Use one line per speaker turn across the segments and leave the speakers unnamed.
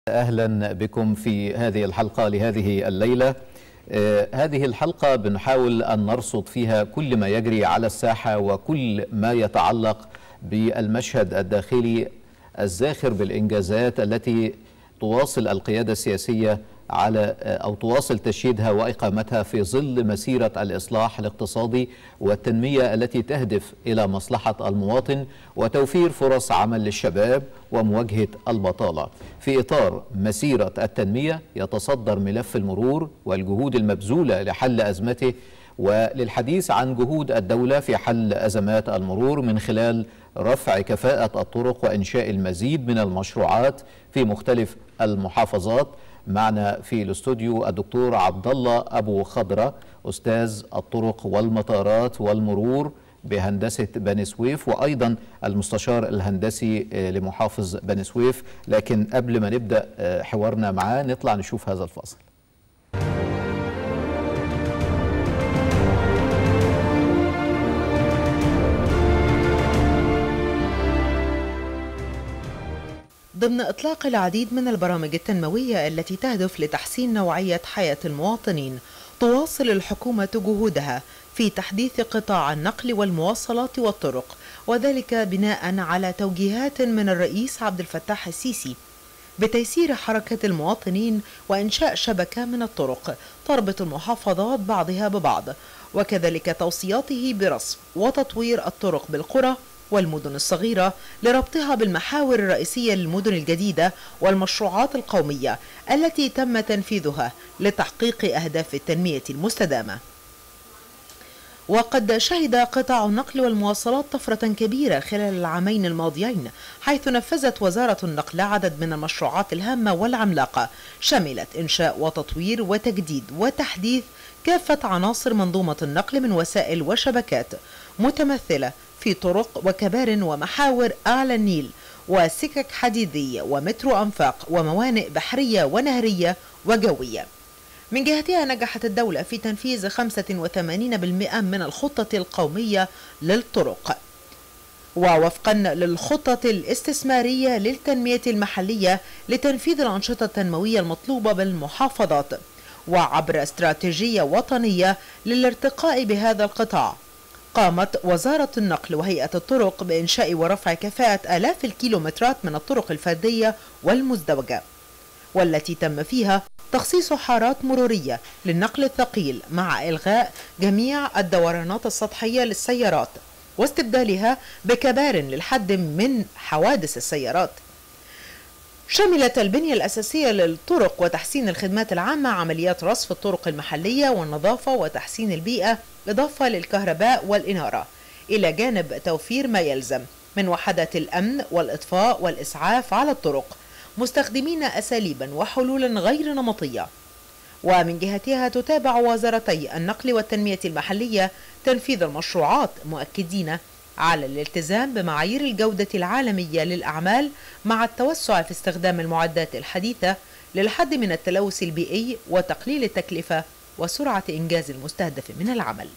أهلا بكم في هذه الحلقة لهذه الليلة. هذه الحلقة بنحاول أن نرصد فيها كل ما يجري على الساحة وكل ما يتعلق بالمشهد الداخلي الزاخر بالإنجازات التي تواصل القيادة السياسية أو تواصل تشييدها وإقامتها في ظل مسيرة الإصلاح الاقتصادي والتنمية التي تهدف إلى مصلحة المواطن وتوفير فرص عمل للشباب ومواجهة البطالة. في إطار مسيرة التنمية يتصدر ملف المرور والجهود المبذولة لحل أزمته وللحديث عن جهود الدولة في حل أزمات المرور من خلال رفع كفاءة الطرق وإنشاء المزيد من المشروعات في مختلف المحافظات. معنا في الاستوديو الدكتور عبد الله أبو خضرة، أستاذ الطرق والمطارات والمرور بهندسة بني سويف وأيضا المستشار الهندسي لمحافظ بني سويف. لكن قبل ما نبدأ حوارنا معاه نطلع نشوف هذا الفاصل.
ضمن إطلاق العديد من البرامج التنموية التي تهدف لتحسين نوعية حياة المواطنين، تواصل الحكومة جهودها في تحديث قطاع النقل والمواصلات والطرق، وذلك بناء على توجيهات من الرئيس عبد الفتاح السيسي بتيسير حركة المواطنين وإنشاء شبكة من الطرق تربط المحافظات بعضها ببعض، وكذلك توصياته برسم وتطوير الطرق بالقرى والمدن الصغيرة لربطها بالمحاور الرئيسية للمدن الجديدة والمشروعات القومية التي تم تنفيذها لتحقيق أهداف التنمية المستدامة. وقد شهد قطاع النقل والمواصلات طفرة كبيرة خلال العامين الماضيين، حيث نفذت وزارة النقل عدد من المشروعات الهامة والعملاقة شملت إنشاء وتطوير وتجديد وتحديث كافة عناصر منظومة النقل من وسائل وشبكات، متمثلة في طرق وكبار ومحاور أعلى النيل وسكك حديدية ومترو أنفاق وموانئ بحرية ونهرية وجوية. من جهتها نجحت الدولة في تنفيذ 85% من الخطة القومية للطرق، ووفقا للخطة الاستثمارية للتنمية المحلية لتنفيذ الأنشطة التنموية المطلوبة بالمحافظات، وعبر استراتيجية وطنية للارتقاء بهذا القطاع. قامت وزارة النقل وهيئة الطرق بإنشاء ورفع كفاءة آلاف الكيلومترات من الطرق الفردية والمزدوجة، والتي تم فيها تخصيص حارات مرورية للنقل الثقيل مع إلغاء جميع الدورانات السطحية للسيارات واستبدالها بكبار للحد من حوادث السيارات. شملت البنية الأساسية للطرق وتحسين الخدمات العامة عمليات رصف الطرق المحلية والنظافة وتحسين البيئة، إضافة للكهرباء والإنارة، إلى جانب توفير ما يلزم من وحدات الأمن والإطفاء والإسعاف على الطرق، مستخدمين أساليبا وحلولا غير نمطية. ومن جهتها تتابع وزارتي النقل والتنمية المحلية تنفيذ المشروعات، مؤكدين على الالتزام بمعايير الجودة العالمية للأعمال مع التوسع في استخدام المعدات الحديثة للحد من التلوث البيئي وتقليل التكلفة وسرعة إنجاز المستهدف من العمل.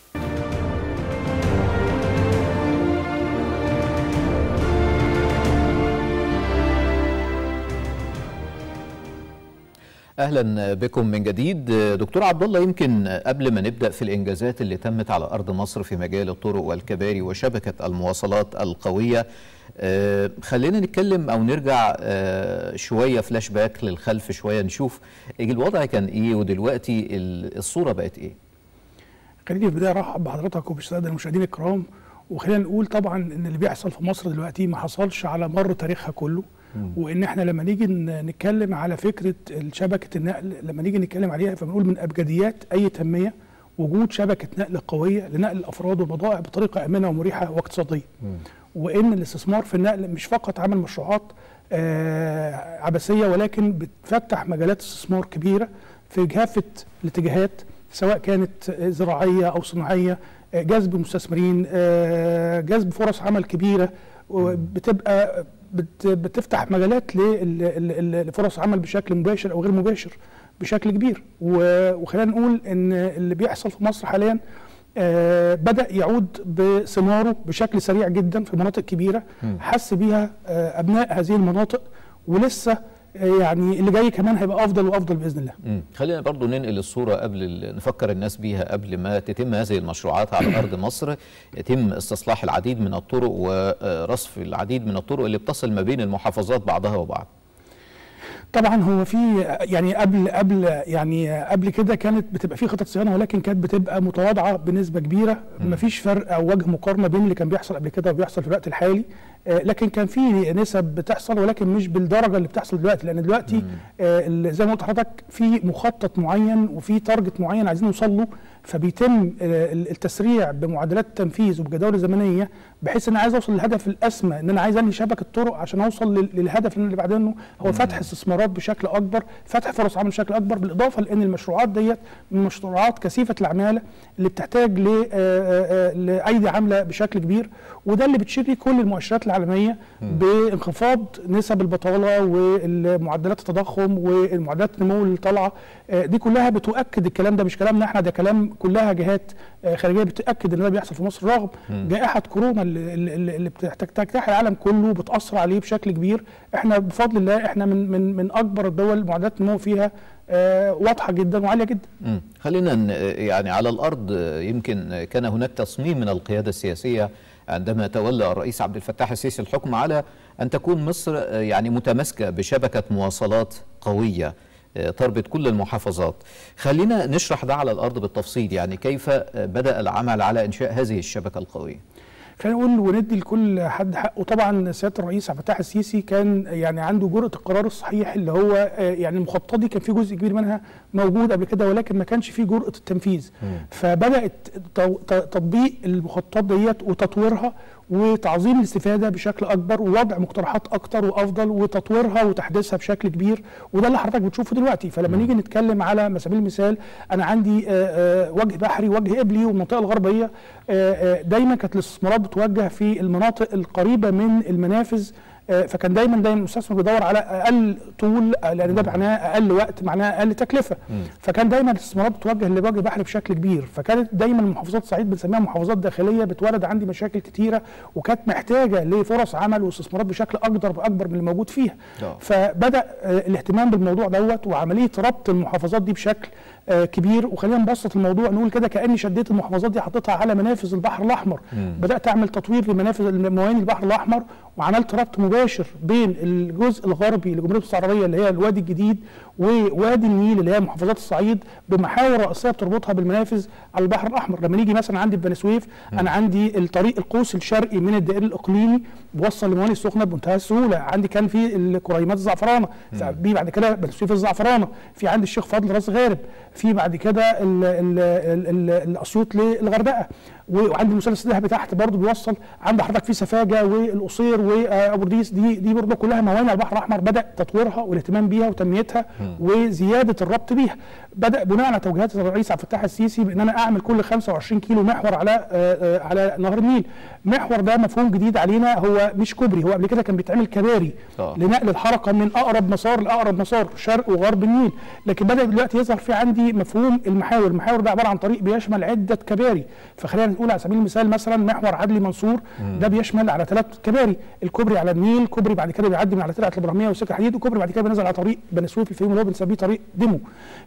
أهلا بكم من جديد. دكتور عبد الله، يمكن قبل ما نبدأ في الإنجازات اللي تمت على أرض مصر في مجال الطرق والكباري وشبكة المواصلات القوية، خلينا نتكلم أو نرجع شوية فلاش باك للخلف شوية، نشوف الوضع كان إيه ودلوقتي الصورة بقت إيه.
خليني في البداية أرحب بحضرتك وبالسادة المشاهدين الكرام، وخلينا نقول طبعا إن اللي بيحصل في مصر دلوقتي ما حصلش على مر تاريخها كله، وإن إحنا لما نيجي نتكلم على فكرة شبكة النقل، لما نيجي نتكلم عليها فبنقول من أبجديات أي تنمية وجود شبكة نقل قوية لنقل الأفراد والبضائع بطريقة آمنة ومريحة واقتصادية. وإن الاستثمار في النقل مش فقط عمل مشروعات عبثية، ولكن بتفتح مجالات استثمار كبيرة في كافة الاتجاهات، سواء كانت زراعية أو صناعية، جذب مستثمرين، جذب فرص عمل كبيرة، بتبقى بتفتح مجالات لفرص عمل بشكل مباشر أو غير مباشر بشكل كبير. وخلينا نقول إن اللي بيحصل في مصر حاليا بدأ يعود بثماره بشكل سريع جدا في مناطق كبيرة حس بيها أبناء هذه المناطق، ولسه يعني اللي جاي كمان هيبقى افضل وافضل باذن الله.
خلينا برضو ننقل الصوره قبل نفكر الناس بيها قبل ما تتم هذه المشروعات على ارض مصر. يتم استصلاح العديد من الطرق ورصف العديد من الطرق اللي بتصل ما بين المحافظات بعضها وبعض.
طبعا هو في يعني قبل كده كانت بتبقى في خطط صيانه، ولكن كانت بتبقى متواضعه بنسبه كبيره، مفيش فرق او وجه مقارنه بين اللي كان بيحصل قبل كده وبيحصل في الوقت الحالي. لكن كان في نسب بتحصل، ولكن مش بالدرجه اللي بتحصل دلوقتي، لان دلوقتي زي ما قلت لحضرتك في مخطط معين وفي تارجت معين عايزين نوصل له، فبيتم التسريع بمعدلات التنفيذ وبجداول زمنيه، بحيث ان انا عايز اوصل للهدف الاسمى، ان انا عايز انهي شبكه طرق عشان اوصل للهدف اللي بعدين هو فتح استثمارات بشكل اكبر، فتح فرص عمل بشكل اكبر، بالاضافه لان المشروعات ديت من مشروعات كثيفه العماله اللي بتحتاج لايدي عامله بشكل كبير، وده اللي بتشير كل المؤشرات العالميه بانخفاض نسب البطاله ومعدلات التضخم والمعدلات النمو اللي طالعه. دي كلها بتؤكد الكلام ده، مش كلامنا احنا، ده كلام كلها جهات خارجيه بتؤكد ان ده بيحصل في مصر، رغم جائحه كورونا اللي بتجتاح العالم كله بتاثر عليه بشكل كبير. احنا بفضل الله احنا من اكبر الدول معدلات النمو فيها واضحه جدا وعاليه جدا.
خلينا يعني على الارض، يمكن كان هناك تصميم من القياده السياسيه عندما تولى الرئيس عبد الفتاح السيسي الحكم على ان تكون مصر يعني متماسكه بشبكه مواصلات قويه تربط كل المحافظات. خلينا نشرح ده على الارض بالتفصيل، يعني كيف بدأ العمل على انشاء هذه الشبكه القويه؟
خلينا نقول وندي لكل حد حقه. طبعا سياده الرئيس عبد الفتاح السيسي كان يعني عنده جرأة القرار الصحيح، اللي هو يعني المخططات دي كان في جزء كبير منها موجود قبل كده، ولكن ما كانش في جرأة التنفيذ. فبدأت تطبيق المخططات ديت وتطويرها وتعظيم الاستفاده بشكل اكبر، ووضع مقترحات اكتر وافضل وتطويرها وتحديثها بشكل كبير، وده اللي حضرتك بتشوفه دلوقتي. فلما نيجي نتكلم على سبيل المثال، انا عندي وجه بحري ووجه قبلي والمنطقه الغربيه، دايما كانت الاستثمارات بتوجه في المناطق القريبه من المنافذ، فكان دايما المستثمر بيدور على اقل طول، لان ده معناه اقل وقت، معناه اقل تكلفه. فكان دايما الاستثمارات بتوجه لوجه بحري بشكل كبير، فكانت دايما محافظات الصعيد بنسميها محافظات داخليه بتولد عندي مشاكل كتيره، وكانت محتاجه لفرص عمل واستثمارات بشكل اكبر من اللي موجود فيها. فبدا الاهتمام بالموضوع دوت وعمليه ربط المحافظات دي بشكل كبير. وخلينا نبسط الموضوع، نقول كده كاني شديت المحافظات دي حطيتها على منافذ البحر الاحمر. بدات اعمل تطوير لمنافذ موانئ البحر الاحمر، وعملت ربط مباشر بين الجزء الغربي لجمهوريه مصر العربيه اللي هي الوادي الجديد ووادي النيل اللي هي محافظات الصعيد، بمحاور رئيسيه بتربطها بالمنافذ على البحر الاحمر. لما نيجي مثلا عندي في بني سويف، انا عندي الطريق القوس الشرقي من الدائري الاقليمي بوصل لموانئ السخنه بمنتهى السهوله. عندي كان في الكريمات الزعفرانه، في بعد كده بني سويف الزعفرانه، في عندي الشيخ فضل راس غارب، في بعد كده الاسيوط للغردقه، وعندي المثلث الذهبي تحت برضه بيوصل. عند حضرتك في سفاجه والقصير وابو رديس، دي برضه كلها موانئ البحر الاحمر بدا تطويرها والاهتمام بيها وتنميتها وزياده الربط بيها. بدا بناء على توجيهات الرئيس عبد الفتاح السيسي بان انا اعمل كل 25 كيلو محور على نهر النيل. محور ده مفهوم جديد علينا، هو مش كوبري، هو قبل كده كان بيتعمل كباري لنقل الحركه من اقرب مسار لاقرب مسار، شرق وغرب النيل. لكن بدا دلوقتي يظهر في عندي مفهوم المحاور. المحاور ده عباره عن طريق بيشمل عده كباري. فخلينا نقول على سبيل المثال مثلا محور عدلي منصور، ده بيشمل على 3 كباري، الكوبري على النيل، كوبري بعد كده بيعدي من على ترعه الابراهيميه والسكه الحديد، وكوبري بعد كده بينزل على طريق بني سويف الفيوم اللي هو بنسميه طريق ديمو.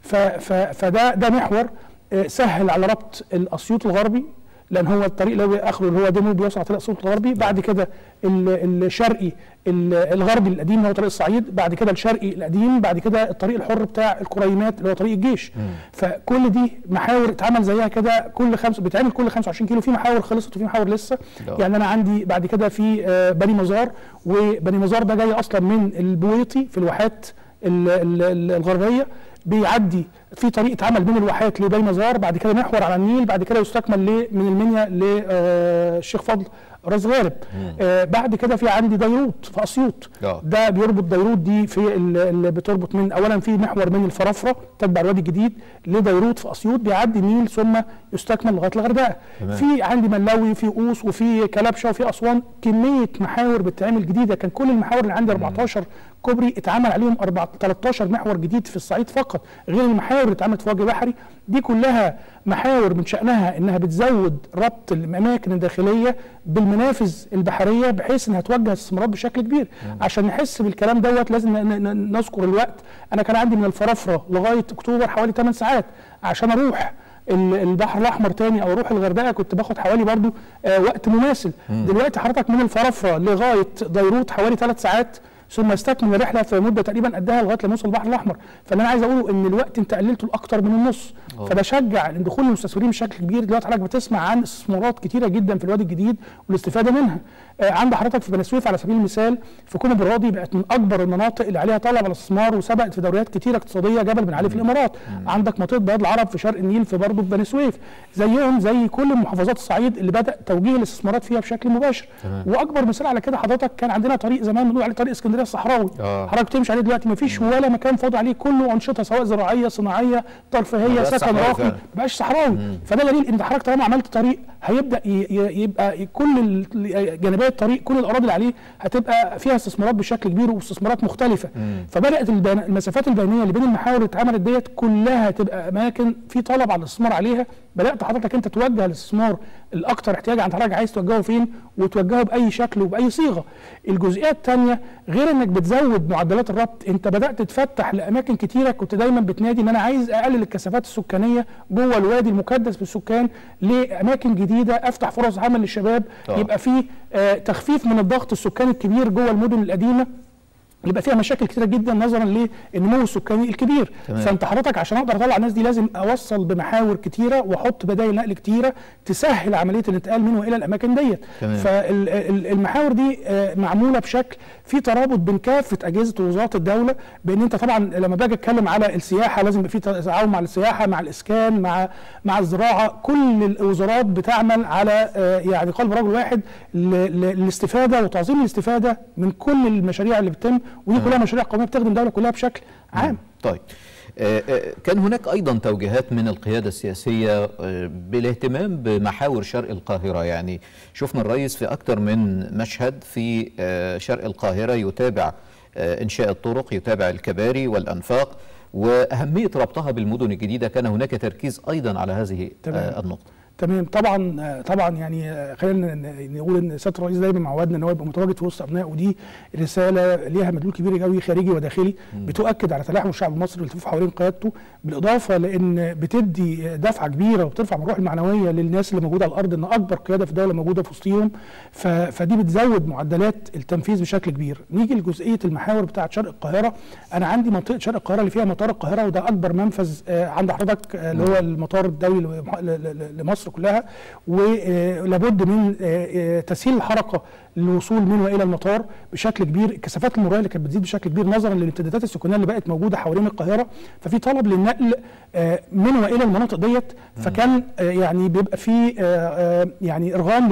فده محور سهل على ربط الاسيوط الغربي، لان هو الطريق اللي هو اخره اللي هو ديمو بيوصل على طريق الاسيوط الغربي. بعد كده الشرقي الغربي القديم اللي هو طريق الصعيد، بعد كده الشرقي القديم، بعد كده الطريق الحر بتاع الكريمات اللي هو طريق الجيش. فكل دي محاور اتعمل زيها كده، بيتعمل كل 25 كيلو. في محاور خلصت وفي محاور لسه. يعني انا عندي بعد كده في بني مزار، وبني مزار ده جاي اصلا من البويطي في الواحات الغربيه، بيعدي في طريق اتعمل بين الواحات لبني مزار، بعد كده محور على النيل، بعد كده يستكمل من المنيا للشيخ فضل راس غارب. بعد كده في عندي ديروت في اسيوط، ده بيربط ديروت دي في اللي بتربط من اولا في محور من الفرافره تتبع الوادي الجديد لديروت في اسيوط، بيعدي النيل ثم يستكمل لغايه الغردقه. في عندي ملاوي، في قوس، وفي كلبشه، وفي اسوان. كميه محاور بتتعمل جديده. كان كل المحاور اللي عندي 14 كوبري اتعمل عليهم 13 محور جديد في الصعيد فقط، غير المحاور المحاور اللي اتعملت في وجه بحري دي كلها محاور من شأنها انها بتزود ربط الاماكن الداخليه بالمنافذ البحريه بحيث انها توجه الاستثمارات بشكل كبير. عشان نحس بالكلام دوت لازم نذكر الوقت. انا كان عندي من الفرافره لغايه اكتوبر حوالي 8 ساعات عشان اروح البحر الاحمر تاني او اروح الغردقه، كنت باخد حوالي برضو وقت مماثل. دلوقتي حضرتك من الفرافره لغايه ديروت حوالي 3 ساعات، ثم استكمل الرحله في مده تقريبا قدها لغايه لما اوصل البحر الاحمر. فاللي انا عايز اقوله ان الوقت انت قللته لاكثر من النص. فبشجع ان دخول المستثمرين بشكل كبير. دلوقتي حضرتك بتسمع عن استثمارات كتيره جدا في الوادي الجديد والاستفاده منها. عند حضرتك في بني سويف على سبيل المثال في كوم الراضي بقت من اكبر المناطق اللي عليها طلب على الاستثمار وسبقت في دوريات كتيره اقتصاديه جبل بن علي في الامارات. عندك منطقه بياض العرب في شرق النيل في برضه في بني سويف، زيهم زي كل محافظات الصعيد اللي بدا توجيه الاستثمارات فيها بشكل مباشر. واكبر مثال على كده حضرتك كان عندنا طريق زمان بنقول عليه طريق اسكندريه الصحراوي. حضرتك تمشي عليه دلوقتي ما فيش ولا مكان فاضي عليه، كله انشطه سواء زراعيه صناعيه ترفيهيه سكن راقي، ما بقاش صحراوي. فده دليل ان حضرتك طالما عملت طريق هيبدا يبقى كل جانبي الطريق كل الاراضي اللي عليه هتبقى فيها استثمارات بشكل كبير واستثمارات مختلفه. فبدات المسافات البينيه اللي بين المحاور اللي اتعملت ديت كلها تبقى اماكن في طلب على الاستثمار عليها. بدات حضرتك انت توجه الاستثمار الاكثر احتياجا عند حضرتك عايز توجهه فين وتوجهه باي شكل وباي صيغه. الجزئيه الثانيه غير انك بتزود معدلات الربط، انت بدات تفتح لاماكن كتيره. كنت دايما بتنادي ان انا عايز اقلل الكثافات السكانيه جوه الوادي المكدس بالسكان لاماكن جديده، افتح فرص عمل للشباب، يبقى في تخفيف من الضغط السكاني الكبير جوه المدن القديمه يبقى فيها مشاكل كتيره جدا نظرا للنمو السكاني الكبير. فانت حضرتك عشان اقدر اطلع الناس دي لازم اوصل بمحاور كتيره واحط بدائل نقل كتيره تسهل عمليه الانتقال من والى الاماكن ديت. فالمحاور دي معموله بشكل في ترابط بين كافه اجهزه ووزارات الدوله، بان انت طبعا لما باجي اتكلم على السياحه لازم يبقى في تعاون مع السياحه مع الاسكان مع الزراعه. كل الوزارات بتعمل على يعني قلب رجل واحد للاستفاده وتعظيم الاستفاده من كل المشاريع اللي بتتم، ودي كلها مشاريع قوميه بتخدم الدوله كلها بشكل عام.
طيب كان هناك ايضا توجيهات من القياده السياسيه بالاهتمام بمحاور شرق القاهره. يعني شفنا الرئيس في اكثر من مشهد في شرق القاهره يتابع انشاء الطرق، يتابع الكباري والانفاق واهميه ربطها بالمدن الجديده. كان هناك تركيز ايضا على هذه النقطه.
تمام. طبعا يعني خلينا نقول ان سياده الرئيس دايما معودنا ان هو يبقى متواجد في وسط ابنائه، ودي رساله ليها مدلول كبير قوي خارجي وداخلي بتؤكد على تلاحم الشعب المصري والالتفاف حوالين قيادته، بالاضافه لان بتدي دفعه كبيره وبترفع من الروح المعنويه للناس اللي موجوده على الارض ان اكبر قياده في الدوله موجوده في وسطهم. فدي بتزود معدلات التنفيذ بشكل كبير. نيجي لجزئيه المحاور بتاعه شرق القاهره. انا عندي منطقه شرق القاهره اللي فيها مطار القاهره، وده اكبر منفذ عند حضرتك اللي هو المطار الدولي لمصر كلها، ولابد من تسهيل الحركه للوصول من والى المطار بشكل كبير. الكثافات المروريه اللي كانت بتزيد بشكل كبير نظرا للامتدادات السكانيه اللي بقت موجوده حوالين القاهره، ففي طلب للنقل من والى المناطق ديت. فكان يعني بيبقى في يعني ارغام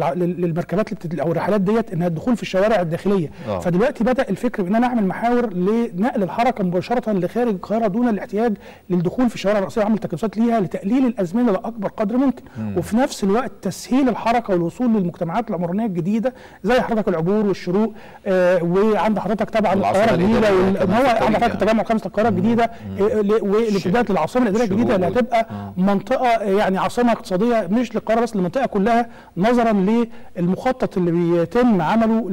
للمركبات او الرحلات ديت انها الدخول في الشوارع الداخليه. فدلوقتي بدا الفكر بان انا اعمل محاور لنقل الحركه مباشره لخارج القاهره دون الاحتياج للدخول في الشوارع الرئيسيه وعمل تكدسات ليها لتقليل الازمنه لاكبر قدر ممكن. وفي نفس الوقت تسهيل الحركه والوصول للمجتمعات العمرانيه الجديده زي حضرتك العبور والشروق، وعند حضرتك طبعا القاهره الجديده، هو عند حضرتك التجمع الخامس للقاهره الجديده، والامتداد للعاصمه الاداريه الجديده اللي هتبقى منطقه يعني عاصمه اقتصاديه مش للقاهره بس، للمنطقه كلها نظرا للمخطط اللي بيتم عمله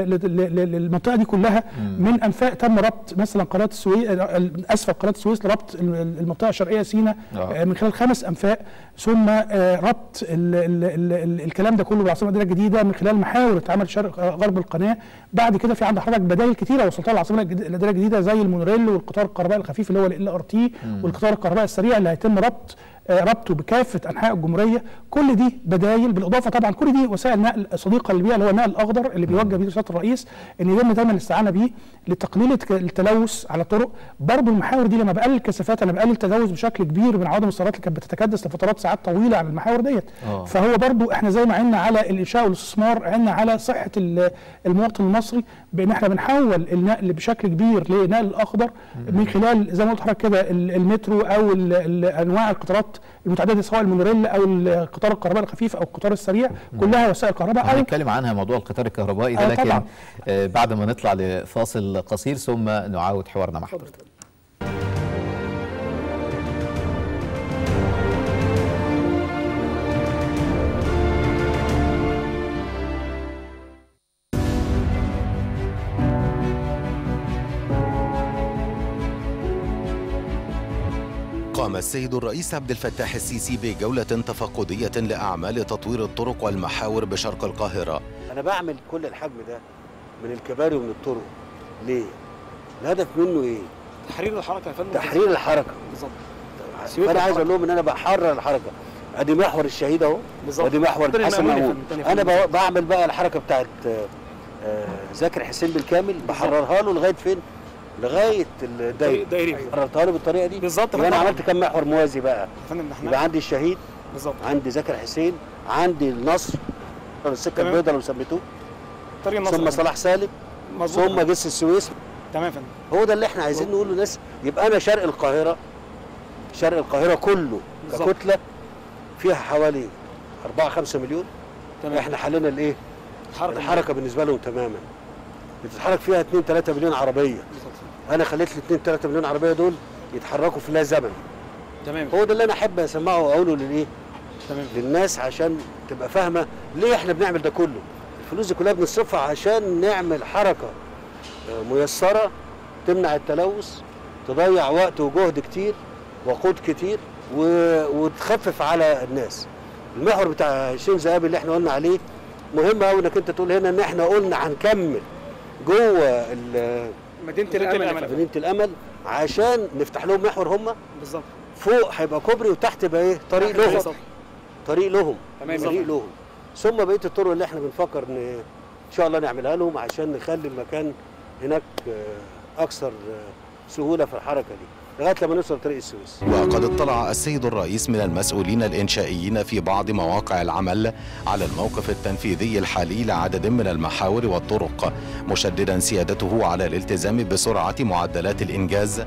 للمنطقه دي كلها. من انفاق تم ربط مثلا قناه السويس، اسفل قناه السويس لربط المنطقه الشرقيه سيناء من خلال 5 انفاق، ثم ربط الكلام ده كله بالعاصمه الاداريه الجديده من خلال محاور اتعمل شرق غرب القناه. بعد كده في عند حضرتك بدائل كتيره وصلتها للعاصمه الاداريه الجديده زي المونوريل والقطار الكهربائي الخفيف اللي هو ال LRT والقطار الكهربائي السريع اللي هيتم ربطه بكافه انحاء الجمهوريه. كل دي بدايل، بالاضافه طبعا كل دي وسائل نقل صديقه للبيئه اللي هو النقل الاخضر اللي بيوجه بيه سياده الرئيس ان يتم دايما الاستعانه بيه لتقليل التلوث على الطرق. برضه المحاور دي لما بقلل الكثافات انا بقلل التلوث بشكل كبير من عوادم السيارات اللي كانت بتتكدس لفترات ساعات طويله على المحاور ديت. فهو برضه احنا زي ما عنا على الانشاء والاستثمار عنا على صحه المواطن المصري بان احنا بنحول النقل بشكل كبير للنقل الاخضر من خلال زي ما قلت لحضرتك كده المترو او انواع القطارات المتعدده سواء المونوريل او القطار الكهربائي الخفيف او القطار السريع، كلها وسائل كهرباء.
هنتكلم عنها موضوع القطار الكهربائي ده لكن بعد ما نطلع لفاصل قصير ثم نعاود حوارنا مع حضرتك.
قام السيد الرئيس عبد الفتاح السيسي بجولة تفقدية لأعمال تطوير الطرق والمحاور بشرق القاهرة.
أنا بعمل كل الحجم ده من الكباري ومن الطرق ليه؟ الهدف منه إيه؟
تحرير الحركة يا فندم.
تحرير الحركة
بالظبط.
فأنا عايز أقول لهم إن أنا بحرر الحركة. أدي محور الشهيد أهو، وأدي محور حسن مأمون. أنا بعمل بقى الحركة بتاعت زاكر حسين بالكامل، بحررها له لغاية فين؟ لغايه الدايري. حررتها له بالطريقه دي
بالظبط.
يبقى انا عملت كم محور موازي بقى. يبقى عندي الشهيد
بالظبط،
عندي زاكر حسين، عندي النصر، السكه البيضاء لو سميتوه،
طريق النصر،
ثم صلاح سالم، ثم جسر السويس.
تمام يا فندم.
هو ده اللي احنا عايزين نقوله للناس. يبقى انا شرق القاهره كله ككتله فيها حوالي 4-5 مليون. تمام. احنا حلينا الايه؟ الحركه بالنسبه لهم تماما. بتتحرك فيها 2-3 مليون عربيه. انا خليت ال 2-3 مليون عربيه دول يتحركوا في لا زمن.
تمام.
هو ده اللي انا احب اسمعه واقوله للايه؟
تمام.
للناس عشان تبقى فاهمه ليه احنا بنعمل ده كله. الفلوس دي كلها بنصرفها عشان نعمل حركه ميسره تمنع التلوث، تضيع وقت وجهد كتير وقود كتير وتخفف على الناس. المحور بتاع شين ذهبي اللي احنا قلنا عليه مهم قوي انك انت تقول هنا ان احنا قلنا هنكمل جوه
مدينه
الامل عشان نفتح لهم محور. هم
بالظبط
فوق هيبقى كوبري وتحت يبقى ايه؟ طريق لهم. ثم بقيه الطرق اللي احنا بنفكر ان شاء الله نعملها لهم عشان نخلي المكان هناك اكثر سهوله في الحركه دي لغايه لما نوصل طريق السويس.
وقد اطلع السيد الرئيس من المسؤولين الانشائيين في بعض مواقع العمل على الموقف التنفيذي الحالي لعدد من المحاور والطرق، مشددا سيادته على الالتزام بسرعه معدلات الانجاز.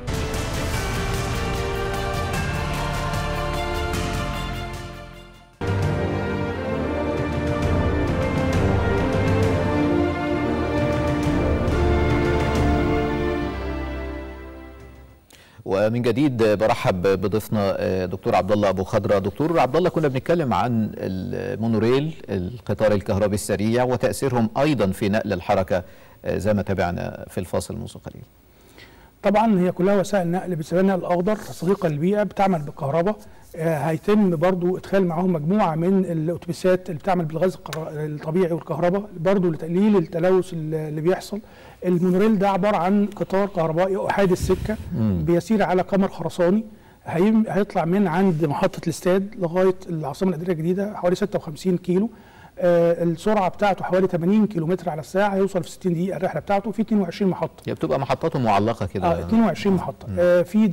ومن جديد برحب بضيفنا دكتور عبد الله ابو خضره. دكتور عبد الله، كنا بنتكلم عن المونوريل، القطار الكهربي السريع، وتاثيرهم ايضا في نقل الحركه زي ما تابعنا في الفاصل منذ قليل.
طبعا هي كلها وسائل نقل بتسمى النقل الاخضر صديقه للبيئه، بتعمل بالكهرباء. هيتم برضو ادخال معاهم مجموعه من الاتوبيسات اللي بتعمل بالغاز الطبيعي والكهرباء برضو لتقليل التلوث اللي بيحصل. المونوريل ده عباره عن قطار كهربائي احادي السكه بيسير على قمر خرساني، هيطلع من عند محطه الاستاد لغايه العاصمه الاداريه الجديده حوالي 56 كيلو. السرعه بتاعته حوالي 80 كيلومتر على الساعه، هيوصل في 60 دقيقه الرحله بتاعته. في 22 محطه،
هي بتبقى محطاته معلقه كده.
22 محطه. في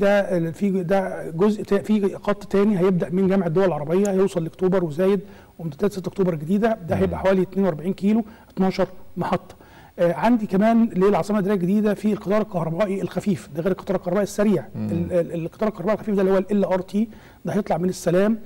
ده جزء في خط تاني هيبدا من جامع الدول العربيه، هيوصل لاكتوبر وزايد وامتداد 6 اكتوبر الجديده، ده هيبقى حوالي 42 كيلو، 12 محطه. عندي كمان للعاصمه الاداريه الجديده في القطار الكهربائي الخفيف، ده غير القطار الكهربائي السريع. القطار الكهربائي الخفيف ده اللي هو LRT، ده هيطلع من السلام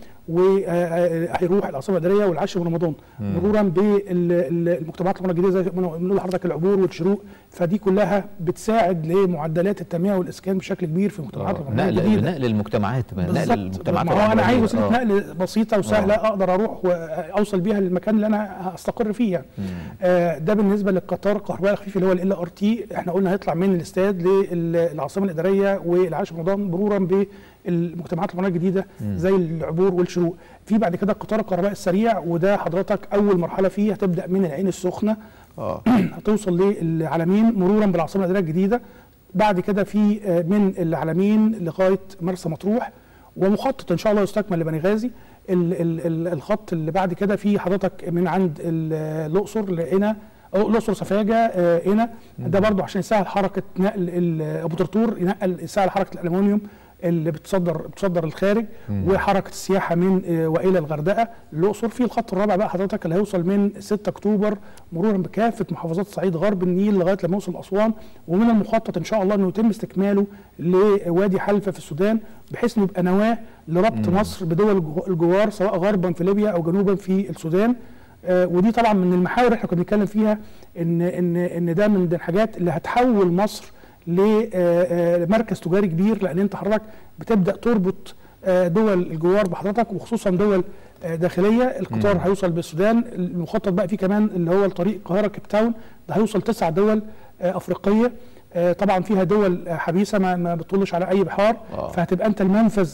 وهيروح العاصمه الاداريه والعاشر من رمضان، مرورا بالمجتمعات العمرانيه الجديده زي ما بنقول لحضرتك العبور والشروق. فدي كلها بتساعد لمعدلات التنميه والاسكان بشكل كبير في المجتمعات العمرانيه الجديده.
نقل المجتمعات، نقل المجتمعات
العمرانيه. هو انا عايز وسيله نقل بسيطه وسهله اقدر اروح واوصل بيها للمكان اللي انا هستقر فيه. ده بالنسبه للقطار الكهربائي الخفيف اللي هو LRT. احنا قلنا هيطلع من الاستاد للعاصمه الاداريه والعاشر من رمضان مرورا بالمجتمعات العمرانيه الجديده زي العبور والشروق. في بعد كده القطار الكهربائي السريع، وده حضرتك اول مرحله فيه هتبدا من العين السخنه هتوصل للعلمين مرورا بالعاصمه الاداريه الجديده. بعد كده في من العلمين لغايه مرسى مطروح، ومخطط ان شاء الله يستكمل لبني غازي. الخط اللي بعد كده في حضرتك من عند الاقصر لقنا الاقصر سفاجه هنا، ده برضو عشان يسهل حركه نقل ابو طرطور، يسهل حركه الالومنيوم اللي بتصدر الخارج، وحركه السياحه من والى الغردقه الاقصر. في الخط الرابع بقى حضرتك اللي هيوصل من 6 اكتوبر مرورا بكافه محافظات الصعيد غرب النيل لغايه لما يوصل اسوان، ومن المخطط ان شاء الله انه يتم استكماله لوادي حلفه في السودان، بحيث انه يبقى نواه لربط مصر بدول الجوار سواء غربا في ليبيا او جنوبا في السودان. ودي طبعا من المحاور اللي احنا كنا بنتكلم فيها ان ده من الحاجات اللي هتحول مصر لمركز تجاري كبير، لان انت حضرتك بتبدا تربط دول الجوار بحضرتك، وخصوصا دول داخليه. القطار هيوصل بالسودان، المخطط بقى فيه كمان اللي هو الطريق القاهره كيب تاون، ده هيوصل 9 دول افريقيه. طبعا فيها دول حبيسه ما بتطلش على اي بحار، فهتبقى انت المنفذ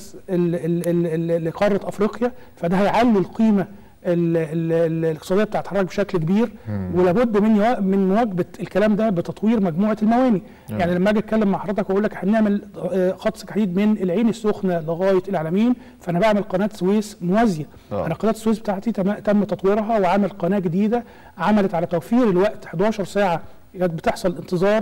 لقاره افريقيا، فده هيعلي القيمه الاقتصاديه بتاعت حضرتك بشكل كبير. ولابد من مواكبه الكلام ده بتطوير مجموعه المواني. يعني لما اجي اتكلم مع حضرتك واقول لك هنعمل خط سكه حديد من العين السخنه لغايه العلمين، فانا بعمل قناه سويس موازيه. انا قناه السويس بتاعتي تم تطويرها وعمل قناه جديده عملت على توفير الوقت 11 ساعه كانت بتحصل انتظار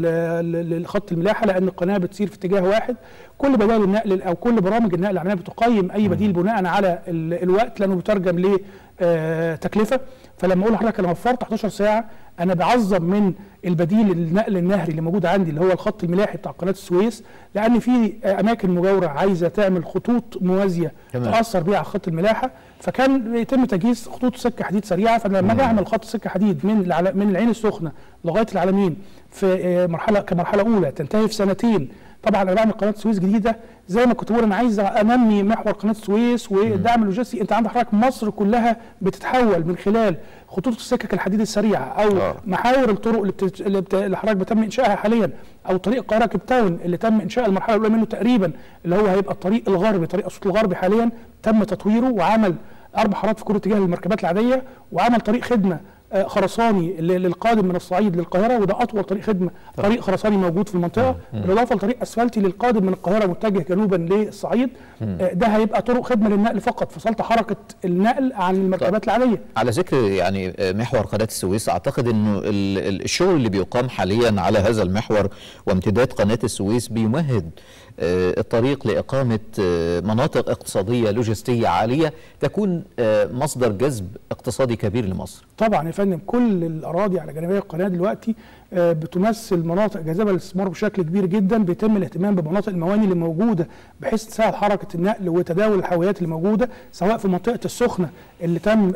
للخط الملاحه، لان القناه بتسير في اتجاه واحد. كل بدائل النقل او كل برامج النقل العالميه بتقيم اي بديل بناء على الوقت، لانه بيترجم لتكلفه. فلما اقول لحضرتك انا وفرت 11 ساعه، انا بعظم من البديل النقل النهري اللي موجود عندي اللي هو الخط الملاحي بتاع قناه السويس، لان في اماكن مجاوره عايزه تعمل خطوط موازيه تاثر بيها على خط الملاحه، فكان يتم تجهيز خطوط سكه حديد سريعه. فلما اجي اعمل خط سكه حديد من العين السخنه لغايه العلمين في كمرحله اولى تنتهي في سنتين، طبعا انا بعمل قناه السويس جديده. زي ما كنت بقول انا عايز انمي محور قناه السويس والدعم اللوجستي. انت عندك حضرتك مصر كلها بتتحول من خلال خطوط السكك الحديد السريعه او محاور الطرق اللي حضرتك بتم انشائها حاليا، او طريق القاهره كيب تاون اللي تم انشاء المرحله الاولى منه تقريبا، اللي هو هيبقى الطريق الغربي، طريق اسيوط الغربي حاليا تم تطويره وعمل 4 حارات في كل اتجاه للمركبات العاديه، وعمل طريق خدمه خرساني للقادم من الصعيد للقاهره، وده اطول طريق خدمه طريق خرساني موجود في المنطقه، بالاضافه لطريق اسفلتي للقادم من القاهره متجه جنوبا للصعيد. ده هيبقى طرق خدمه للنقل فقط، فصلت حركه النقل عن المركبات العاديه.
على ذكر يعني محور قناه السويس، اعتقد انه الشغل اللي بيقام حاليا على هذا المحور وامتداد قناه السويس بيمهد الطريق لإقامة مناطق اقتصادية لوجستية عالية تكون مصدر جذب اقتصادي كبير لمصر.
طبعا يا فندم، كل الأراضي على جانبي القناة دلوقتي بتمثل مناطق جاذبة للاستثمار بشكل كبير جدا. بيتم الاهتمام بمناطق المواني اللي موجودة بحيث تساعد حركة النقل وتداول الحاويات اللي موجودة، سواء في منطقة السخنة اللي تم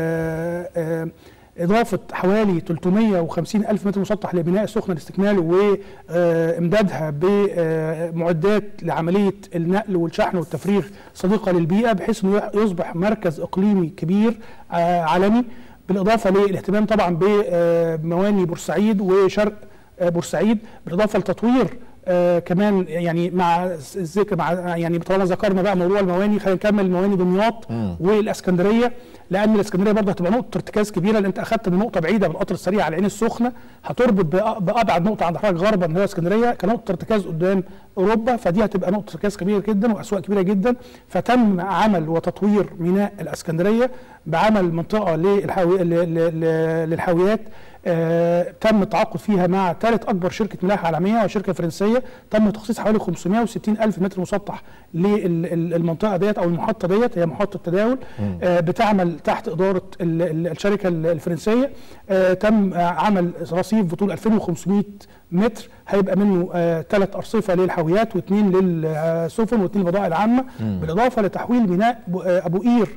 إضافة حوالي 350 ألف متر مسطح لبناء السخنة لاستكماله وإمدادها بمعدات لعملية النقل والشحن والتفريغ صديقة للبيئة، بحيث أنه يصبح مركز إقليمي كبير عالمي. بالإضافة للاهتمام طبعا بمواني بورسعيد وشرق بورسعيد، بالإضافة لتطوير كمان يعني مع الذكر يعني طالما ذكرنا بقى موضوع المواني، خلينا نكمل مواني دمياط والاسكندريه، لان الاسكندريه برضه هتبقى نقطه ارتكاز كبيره، لان انت اخذت من نقطه بعيده بالقطر السريع على العين السخنه هتربط بابعد نقطه عند حضرتك غربا اللي هي اسكندريه كنقطه ارتكاز قدام اوروبا، فدي هتبقى نقطه ارتكاز كبيره جدا واسواق كبيره جدا. فتم عمل وتطوير ميناء الاسكندريه بعمل منطقه للحاويات تم التعاقد فيها مع ثالث اكبر شركه ملاحه عالميه وشركه فرنسيه. تم تخصيص حوالي 560 الف متر مسطح للمنطقه ديت او المحطه ديت، هي محطه تداول بتعمل تحت اداره الشركه الفرنسيه. تم عمل رصيف بطول 2500 متر، هيبقى منه 3 ارصفه للحاويات و2 للسفن و2 للبضائع العامه، بالاضافه لتحويل ميناء ابو قير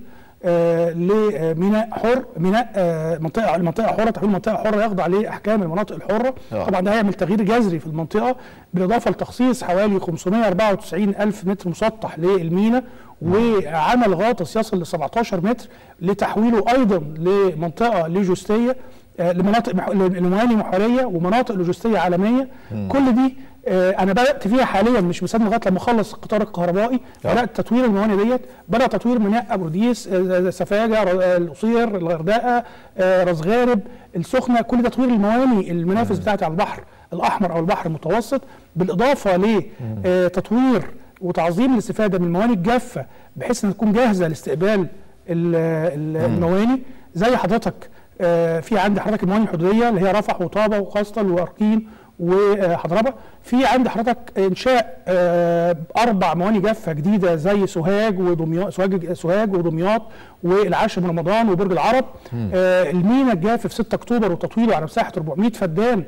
لميناء حر، ميناء منطقه حره، تحويل منطقه حره يخضع لاحكام المناطق الحره. طبعا ده هيعمل تغيير جذري في المنطقه، بالاضافه لتخصيص حوالي 594 الف متر مسطح للميناء، وعمل غاطس يصل ل 17 متر لتحويله ايضا لمنطقه لوجستيه، لمواني محوريه ومناطق لوجستيه عالميه. كل دي انا بدات فيها حاليا، مش مستني لغايه لما اخلص القطار الكهربائي. بدات تطوير المواني ديت، بدا تطوير ميناء ابورديس، سفاجه، القصير، الغردقه، راس غارب، السخنه، كل تطوير المواني المنافذ بتاعتي على البحر الاحمر او البحر المتوسط، بالاضافه لتطوير وتعظيم الاستفاده من المواني الجافه بحيث انها تكون جاهزه لاستقبال المواني. زي حضرتك في عندي حضرتك المواني الحدوديه اللي هي رفح وطابه وقسطل واركين وحضربه. في عند حضرتك انشاء 4 مواني جافه جديده زي سوهاج ودمياط والعاشر من رمضان وبرج العرب. الميناء الجاف في 6 اكتوبر وتطويله على مساحه 400 فدان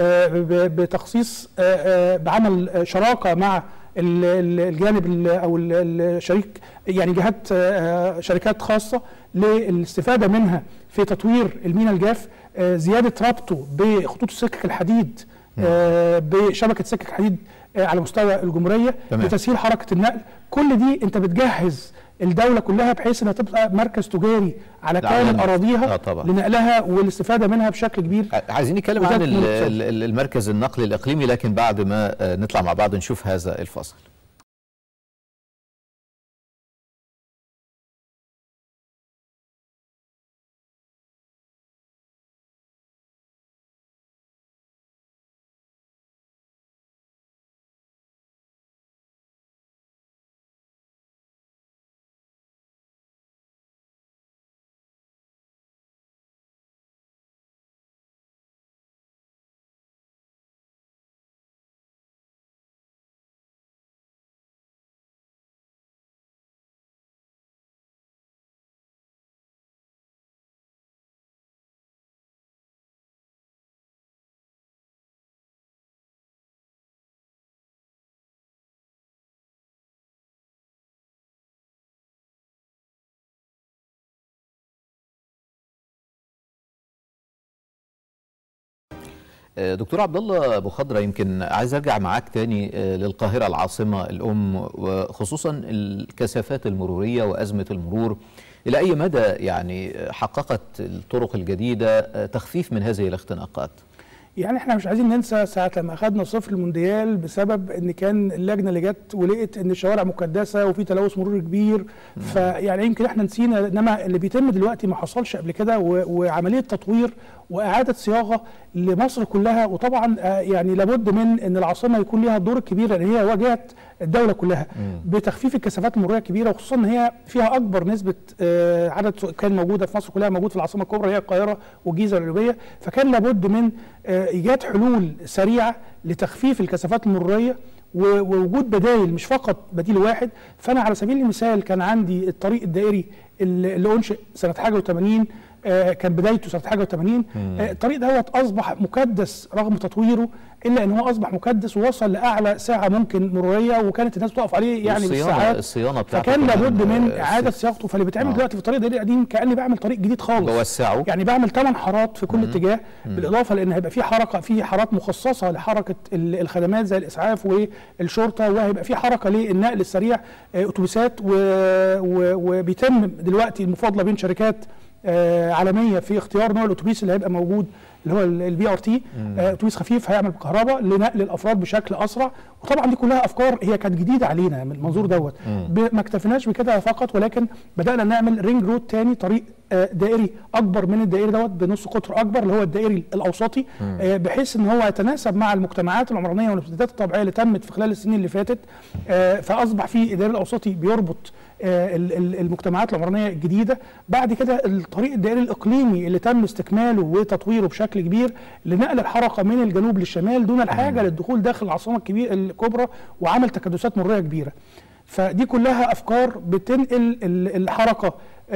بتخصيص بعمل شراكه مع الجانب او الشريك، يعني جهات شركات خاصه للاستفاده منها في تطوير الميناء الجاف، زياده ربطه بخطوط السكك الحديد بشبكه سكك حديد على مستوى الجمهوريه لتسهيل حركه النقل. كل دي انت بتجهز الدوله كلها بحيث انها تبقى مركز تجاري على كامل اراضيها لنقلها والاستفاده منها بشكل كبير.
عايزين نتكلم عن المركز النقل الاقليمي، لكن بعد ما نطلع مع بعض نشوف هذا الفصل. دكتور عبد الله ابو خضره، يمكن عايز ارجع معاك تاني للقاهره العاصمه الام، وخصوصا الكثافات المروريه وازمه المرور. الى اي مدى يعني حققت الطرق الجديده تخفيف من هذه الاختناقات؟
يعني احنا مش عايزين ننسى ساعه لما اخذنا صفر المونديال بسبب ان كان اللجنه اللي جت ولقت ان الشوارع مكدسه وفي تلوث مروري كبير، فيعني يمكن احنا نسينا، انما اللي بيتم دلوقتي ما حصلش قبل كده، وعمليه تطوير واعاده صياغه لمصر كلها. وطبعا يعني لابد من ان العاصمه يكون لها الدور الكبير، لان هي واجهه الدوله كلها بتخفيف الكثافات المروريه الكبيره، وخصوصا ان هي فيها اكبر نسبه عدد سكان موجوده في مصر كلها، موجود في العاصمه الكبرى هي القاهره والجيزه والقليوبيه. فكان لابد من ايجاد حلول سريعه لتخفيف الكثافات المروريه ووجود بدائل، مش فقط بديل واحد. فانا على سبيل المثال كان عندي الطريق الدائري اللي انشئ سنه حاجه و80، كان بدايته سنه حاجه و80. الطريق دوت اصبح مكدس رغم تطويره، الا ان هو اصبح مكدس ووصل لاعلى ساعه ممكن مروريه، وكانت الناس بتقف عليه يعني بالساعات.
الصيانه بتاعته
فكان لابد من اعاده صياغته. فاللي بيتعمل دلوقتي في الطريق الدائري القديم كاني بعمل طريق جديد خالص،
بوسعه،
يعني بعمل 8 حارات في كل اتجاه، بالاضافه لان هيبقى في حركه، في حارات مخصصه لحركه الخدمات زي الاسعاف والشرطه، وهيبقى في حركه للنقل السريع، اتوبيسات، وبيتم دلوقتي المفاضله بين شركات عالميه في اختيار نوع الاتوبيس اللي هيبقى موجود، اللي هو البي ار تي، اتوبيس خفيف هيعمل بالكهرباء لنقل الافراد بشكل اسرع. وطبعا دي كلها افكار هي كانت جديده علينا من المنظور دوت. ما اكتفيناش بكده فقط، ولكن بدانا نعمل رينج رود تاني، طريق دائري اكبر من الدائري دوت بنص قطر اكبر، اللي هو الدائري الاوسطي، بحيث ان هو يتناسب مع المجتمعات العمرانيه والامتدادات الطبيعيه اللي تمت في خلال السنين اللي فاتت. فاصبح في الدائري الاوسطي بيربط المجتمعات العمرانيه الجديده. بعد كده الطريق الدائري الاقليمي اللي تم استكماله وتطويره بشكل كبير لنقل الحركه من الجنوب للشمال دون الحاجه للدخول داخل العاصمه الكبرى وعمل تكدسات مروريه كبيره. فدي كلها افكار بتنقل الحركه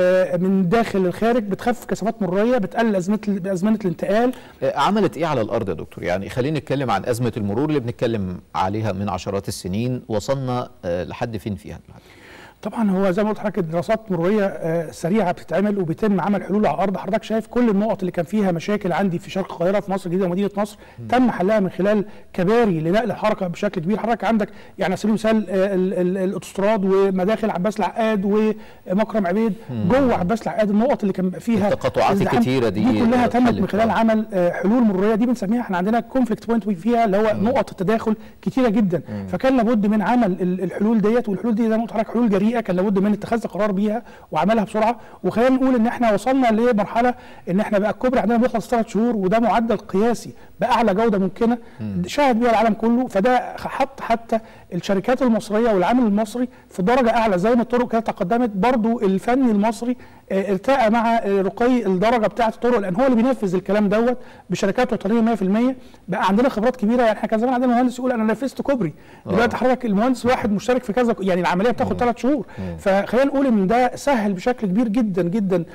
من داخل للخارج، بتخفف كثافات مروريه، بتقلل ازمنه الانتقال.
عملت ايه على الارض يا دكتور؟ يعني خلينا نتكلم عن ازمه المرور اللي بنتكلم عليها من عشرات السنين، وصلنا لحد فين فيها دلوقتي؟
طبعا هو زي ما قلت لحضرتك دراسات مروريه سريعه بتتعمل وبيتم عمل حلول على الارض. حضرتك شايف كل النقط اللي كان فيها مشاكل عندي في شرق القاهره، في مصر الجديده ومدينه نصر، تم حلها من خلال كباري لنقل الحركه بشكل كبير. حضرتك عندك يعني على سبيل المثال الاوتوستراد ومداخل عباس العقاد ومكرم عبيد، جوه عباس العقاد النقط اللي كان فيها
التقاطعات الكتيره دي
كلها تمت من خلال عمل حلول مروريه. دي بنسميها احنا عندنا كونفليكت بوينت فيها، اللي هو نقط التداخل كتيره جدا. فكان لابد من عمل الحلول ديت، والحلول دي زي ما قلت لحضرتك حلول جريئه، كان لابد من اتخاذ قرار بيها وعملها بسرعه. وخلينا نقول ان احنا وصلنا لمرحله ان احنا بقى الكوبري عندنا بيخلص 3 شهور، وده معدل قياسي باعلى جوده ممكنه شاهد بيها العالم كله. فده حط حتى الشركات المصريه والعامل المصري في درجه اعلى. زي ما الطرق كانت تقدمت، برضو الفني المصري ارتقى مع رقي الدرجه بتاعه الطرق، لان هو اللي بينفذ الكلام دوت بشركات وطنيه 100%. بقى عندنا خبرات كبيره. يعني احنا كان زمان عندنا مهندس يقول انا نفذت كوبري، دلوقتي حضرتك المهندس واحد مشترك في كذا، يعني العمليه بتاخد 3 شهور. فخلينا نقول ان ده سهل بشكل كبير جدا جدا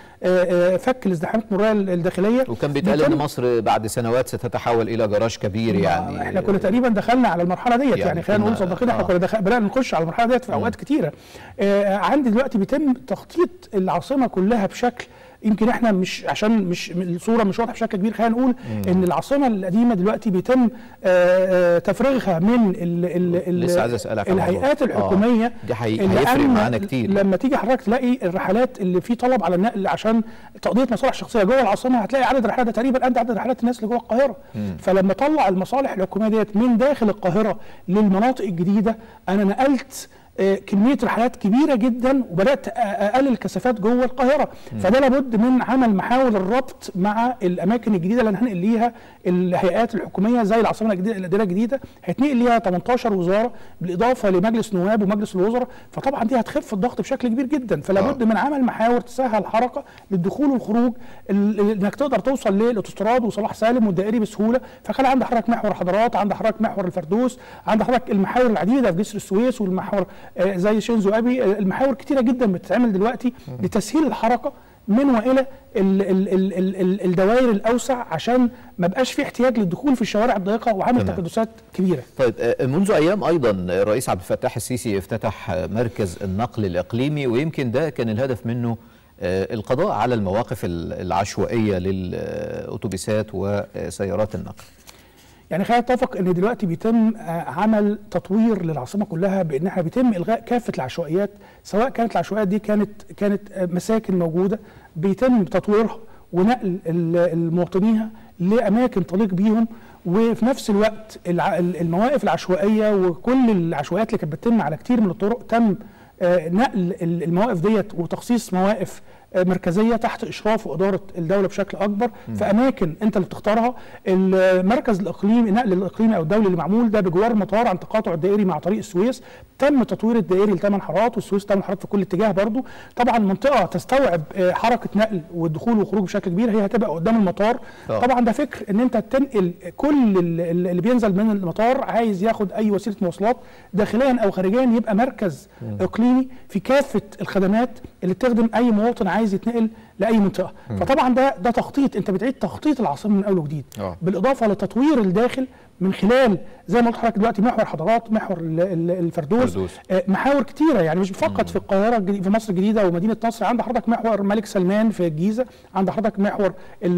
فك الازدحامات المروريه الداخليه.
وكان بيتقال ان مصر بعد سنوات ستتحول الى جراج كبير. يعني
احنا كنا تقريبا دخلنا على المرحله ديت، يعني خلينا نقول صدقين احنا كنا بدانا نخش على المرحله ديت في اوقات كتيره. عندي دلوقتي بيتم تخطيط العاصمه كلها بشكل يمكن احنا مش عشان مش الصوره مش واضحه بشكل كبير، خلينا نقول ان العاصمه القديمه دلوقتي بيتم تفريغها من
لسه عايز اسالك
الهيئات الحكوميه.
دي هيفرق معانا كتير.
لما تيجي حضرتك تلاقي الرحلات اللي في طلب على النقل عشان تقضيه مصالح شخصيه جوه العاصمه، هتلاقي عدد الرحلات ده تقريبا قد عدد رحلات الناس اللي جوه القاهره. فلما طلع المصالح الحكوميه ديت من داخل القاهره للمناطق الجديده، انا نقلت كميه رحلات كبيره جدا وبدات اقلل الكثافات جوه القاهره. فده لابد من عمل محاور الربط مع الاماكن الجديده اللي هننقل ليها الهيئات الحكوميه، زي العاصمه الاداريه الجديده هيتنقل ليها 18 وزاره بالاضافه لمجلس نواب ومجلس الوزراء، فطبعا دي هتخف الضغط بشكل كبير جدا. فلابد من عمل محاور تسهل الحركه للدخول والخروج، انك تقدر توصل للاوتوستراد وصلاح سالم والدائري بسهوله. فكان عند حضرتك محور حضرات، عند حضرتك محور الفردوس، عند حضرتك المحاور العديده في جسر السويس والمحور زي شينزو ابي. المحاور كتيره جدا بتتعمل دلوقتي لتسهيل الحركه من والى الدوائر الاوسع، عشان ما بقاش في احتياج للدخول في الشوارع الضيقه وعمل تكدسات كبيره.
طيب، منذ ايام ايضا الرئيس عبد الفتاح السيسي افتتح مركز النقل الاقليمي، ويمكن ده كان الهدف منه القضاء على المواقف العشوائيه للاتوبيسات وسيارات النقل.
يعني خلينا نتفق ان دلوقتي بيتم عمل تطوير للعاصمه كلها، بان احنا بيتم الغاء كافه العشوائيات، سواء كانت العشوائيات دي كانت مساكن موجوده بيتم تطويرها ونقل المواطنيها لاماكن تليق بيهم، وفي نفس الوقت المواقف العشوائيه وكل العشوائيات اللي كانت بتتم على كتير من الطرق تم نقل المواقف ديت وتخصيص مواقف مركزيه تحت اشراف واداره الدوله بشكل اكبر في اماكن انت اللي بتختارها. المركز الاقليمي، النقل الاقليمي او الدولي اللي معمول ده بجوار مطار عن تقاطع الدائري مع طريق السويس، تم تطوير الدائري ل8 حارات والسويس 8 حارات في كل اتجاه برضو. طبعا منطقه تستوعب حركه نقل والدخول والخروج بشكل كبير، هي هتبقى قدام المطار. طبعا ده فكر ان انت تنقل كل اللي بينزل من المطار عايز ياخد اي وسيله مواصلات داخليا او خارجيا، يبقى مركز اقليمي في كافه الخدمات اللي تخدم اي مواطن عايز يتنقل لاي منطقه. فطبعا ده تخطيط، انت بتعيد تخطيط العاصمه من اول وجديد، بالاضافه لتطوير الداخل من خلال زي ما قلت لحضرتك دلوقتي محور حضارات، محور الفردوس، محاور كتيره، يعني مش فقط في القاهره، في مصر الجديده ومدينه نصر. عند حضرتك محور الملك سلمان في الجيزه، عند حضرتك محور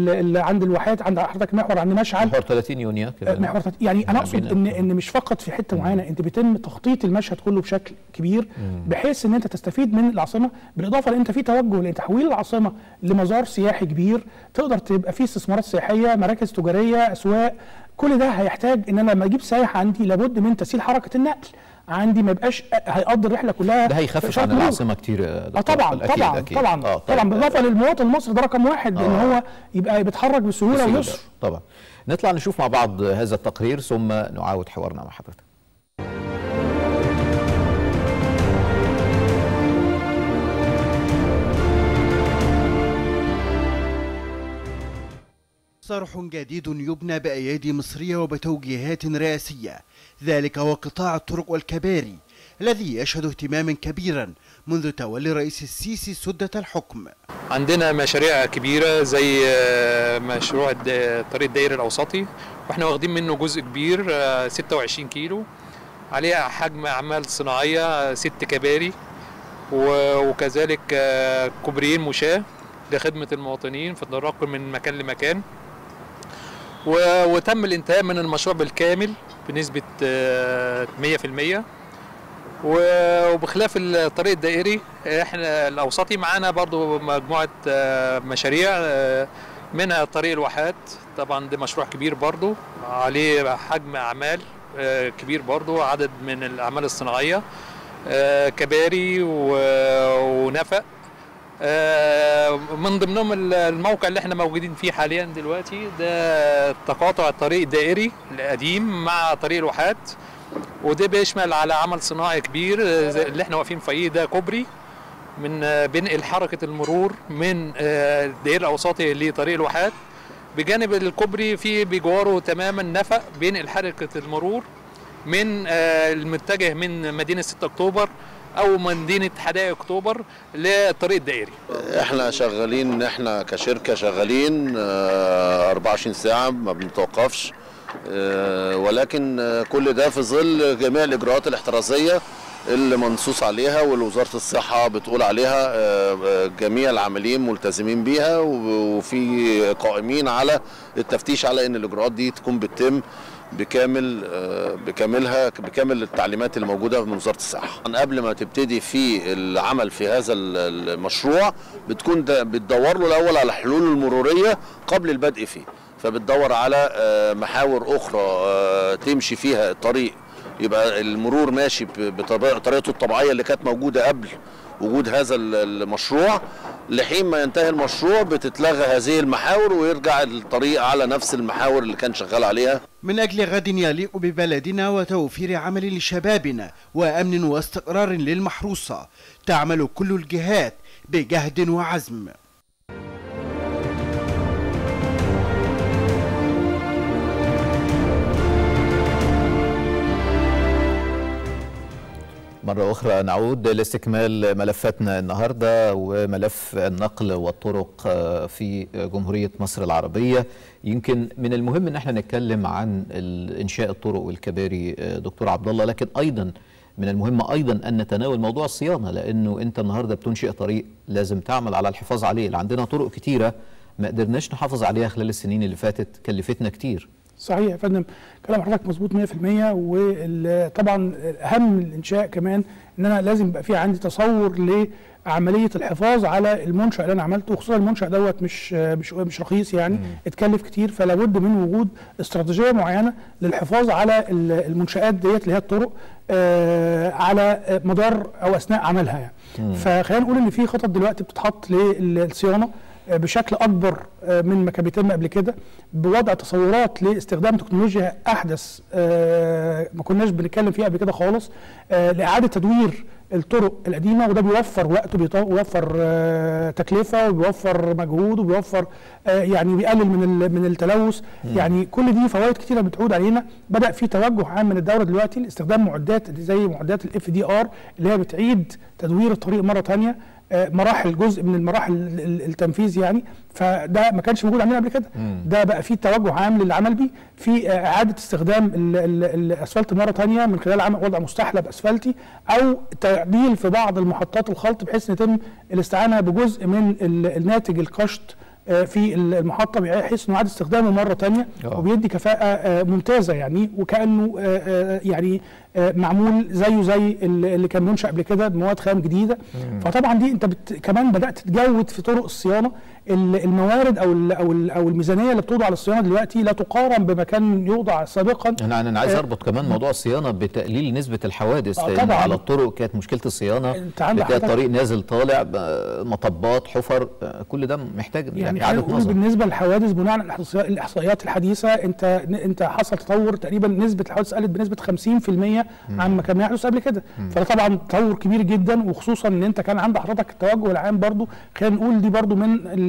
عند الواحات، عند حضرتك محور عند مشعل،
محور 30 يونيو
محور يعني انا اقصد ان مش فقط في حته معينه، انت بيتم تخطيط المشهد كله بشكل كبير بحيث ان انت تستفيد من العاصمه، بالاضافه لان انت في توجه لتحويل العاصمه لمزار سياحي كبير، تقدر تبقى فيه استثمارات سياحيه، مراكز تجاريه، اسواق. كل ده هيحتاج ان انا لما اجيب سايح عندي لابد من تسهيل حركه النقل عندي، ما يبقاش هيقضي الرحله كلها.
ده هيخفف عن العاصمه كتير.
طبعا طبعا بالاضافه للمواطن المصري ده رقم واحد، ان هو يبقى بيتحرك بسهوله ويسر.
طبعا. نطلع نشوف مع بعض هذا التقرير ثم نعاود حوارنا مع حضرتك.
صرح جديد يبنى بأيادي مصرية وبتوجيهات رئاسية، ذلك هو قطاع الطرق والكباري الذي يشهد اهتماما كبيرا منذ تولي الرئيس السيسي سدة الحكم.
عندنا مشاريع كبيرة زي مشروع الطريق الدائري الأوسطي، واحنا واخدين منه جزء كبير 26 كيلو، عليه حجم أعمال صناعية 6 كباري وكذلك كوبريين مشاة لخدمة المواطنين في التنقل من مكان لمكان. وتم الانتهاء من المشروع بالكامل بنسبة 100%. وبخلاف الطريق الدائري احنا الأوسطي معانا برضو مجموعة مشاريع، منها طريق الواحات، طبعا ده مشروع كبير برضو عليه حجم أعمال كبير برضو، عدد من الأعمال الصناعية، كباري ونفق. من ضمنهم الموقع اللي احنا موجودين فيه حاليا دلوقتي ده تقاطع الطريق الدائري القديم مع طريق الواحات، وده بيشمل على عمل صناعي كبير اللي احنا واقفين فيه. ده كوبري من بينقل حركة المرور من الدائري الأوسطي لطريق الواحات، بجانب الكوبري في بجواره تماما نفق بينقل حركة المرور من المتجه من مدينة 6 أكتوبر او مدينه حدائق اكتوبر للطريق الدائري.
احنا شغالين، احنا كشركه شغالين 24 ساعه ما بنتوقفش، ولكن كل ده في ظل جميع الاجراءات الاحترازيه اللي منصوص عليها واللي وزارة الصحة بتقول عليها جميع العاملين ملتزمين بيها، وفي قائمين على التفتيش على ان الاجراءات دي تكون بتتم بكامل التعليمات اللي موجوده من وزاره الصحه. قبل ما تبتدي في العمل في هذا المشروع بتدور له الاول على حلول المروريه قبل البدء فيه، فبتدور على محاور اخرى تمشي فيها الطريق يبقى المرور ماشي بطريقته الطبيعيه اللي كانت موجوده قبل وجود هذا المشروع. لحين ما ينتهي المشروع بتتلغى هذه المحاور ويرجع الطريق على نفس المحاور اللي كان شغال عليها.
من أجل غد يليق ببلدنا وتوفير عمل لشبابنا وأمن واستقرار للمحروسة تعمل كل الجهات بجهد وعزم.
مرة أخرى نعود لاستكمال ملفاتنا النهاردة، وملف النقل والطرق في جمهورية مصر العربية. يمكن من المهم أن احنا نتكلم عن إنشاء الطرق والكباري دكتور عبد الله، لكن أيضا من المهم أيضا أن نتناول موضوع الصيانة، لأنه أنت النهاردة بتنشئ طريق لازم تعمل على الحفاظ عليه. عندنا طرق كتيرة ما قدرناش نحافظ عليها خلال السنين اللي فاتت، كلفتنا كتير.
صحيح يا فندم، كلام حضرتك مظبوط 100%. وطبعا اهم الانشاء كمان ان انا لازم يبقى في عندي تصور لعمليه الحفاظ على المنشأ اللي انا عملته، وخصوصا المنشأ دوت مش رخيص يعني، اتكلف كتير، فلا بد من وجود استراتيجيه معينه للحفاظ على المنشآت ديت اللي هي الطرق على مدار او اثناء عملها يعني. فخلينا نقول ان في خطط دلوقتي بتتحط للصيانه بشكل اكبر من ما كان بيتم قبل كده، بوضع تصورات لاستخدام تكنولوجيا احدث ما كناش بنتكلم فيها قبل كده خالص، لاعاده تدوير الطرق القديمه، وده بيوفر وقت وبيوفر تكلفه وبيوفر مجهود وبيوفر يعني بيقلل من التلوث. يعني كل دي فوائد كتيره بتعود علينا. بدا في توجه عام من الدوله دلوقتي لاستخدام معدات زي معدات الFDR اللي هي بتعيد تدوير الطريق مره ثانيه، مراحل جزء من المراحل التنفيذ يعني. فده ما كانش موجود عندنا قبل كده، ده بقى في توجه عام للعمل بيه، في اعاده استخدام الاسفلت مره ثانيه من خلال وضع مستحلب اسفلتي او تعديل في بعض المحطات الخلط، بحيث يتم الاستعانه بجزء من الناتج القشط في المحطه بحيث انه يعاد استخدامه مره ثانيه، وبيدي كفاءه ممتازه يعني، وكانه يعني معمول زي اللي كان منشأ قبل كده بمواد خام جديده. فطبعا دي انت كمان بدات تجود في طرق الصيانه. الموارد او الميزانيه اللي بتوضع للصيانه دلوقتي لا تقارن بما كان يوضع سابقا.
انا عايز اربط كمان موضوع الصيانه بتقليل نسبه الحوادث، لان على الطرق كانت مشكله الصيانه، بتلاقي الطريق نازل طالع، مطبات، حفر، كل ده محتاج
يعني اعاده نظر. بالنسبه للحوادث بناء على الاحصائيات الحديثه، انت حصل تطور تقريبا، نسبه الحوادث قلت بنسبه 50% عما كان يحدث قبل كده. فده طبعا تطور كبير جدا، وخصوصا ان انت كان عند حضرتك التوجه العام برضو، خلينا نقول دي برضو من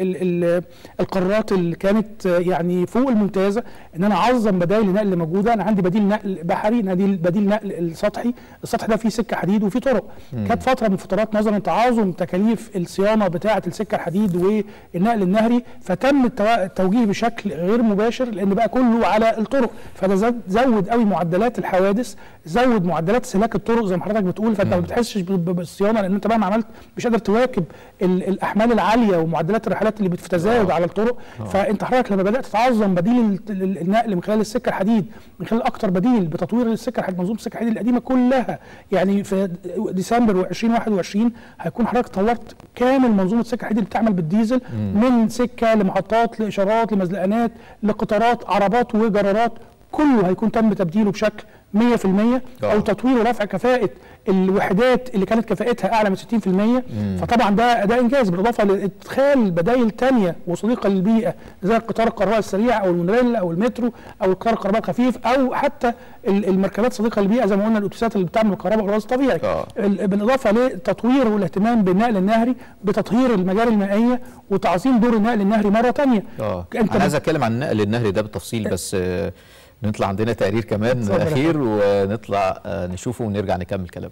القرارات اللي كانت يعني فوق الممتازه، ان انا اعظم بدائل النقل اللي موجوده. انا عندي بديل نقل بحري، بديل نقل السطحي ده فيه سكه حديد وفيه طرق. كانت فتره من فترات نظرا تعاظم تكاليف الصيانه بتاعه السكه الحديد والنقل النهري، فتم التوجيه بشكل غير مباشر لان بقى كله على الطرق، فده زود قوي معدلات الحوادث، زود معدلات سلاك الطرق زي ما حضرتك بتقول. فانت ما بتحسش بالصيانه لان انت مهما عملت مش قادر تواكب الاحمال العاليه ومعدلات الرحلات اللي بتتزايد على الطرق. فانت حضرتك لما بدات تعظم بديل النقل من خلال السكه الحديد، من خلال اكتر بديل بتطوير السكه الحديد، منظومه السكه الحديد القديمه كلها، يعني في ديسمبر 2021 هيكون حضرتك طورت كامل منظومه السكه الحديد اللي بتعمل بالديزل، من سكه لمحطات لاشارات لمزلقانات لقطارات عربات وجرارات، كله هيكون تم تبديله بشكل 100% او تطوير ورفع كفاءه الوحدات اللي كانت كفاءتها اعلى من 60%. فطبعا ده انجاز، بالاضافه لادخال بدائل ثانيه وصديقه للبيئه زي القطار الكهربائي السريع او المونوريل او المترو او القطار الكهربائي الخفيف، او حتى المركبات صديقه للبيئه زي ما قلنا الاتوبيسات اللي بتعمل الكهرباء والغاز الطبيعي. بالاضافه للتطوير والاهتمام بالنقل النهري بتطهير المجاري المائيه وتعظيم دور النقل النهري مره ثانيه.
انا عايز اتكلم عن النقل النهري ده بالتفصيل، بس نطلع عندنا تقرير كمان اخير ونطلع نشوفه ونرجع نكمل كلام.